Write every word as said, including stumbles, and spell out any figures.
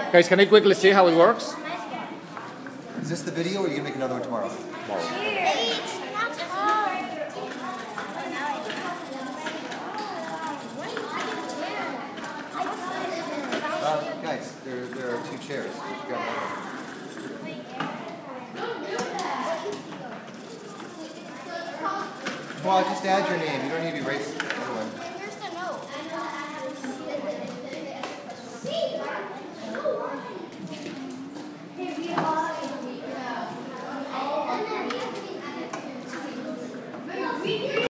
Guys, can I quickly see how it works? Is this the video, or are you going to make another one tomorrow? Tomorrow. Uh, guys, there, there are two chairs. You got one. Well, just add your name. You don't need to be racist.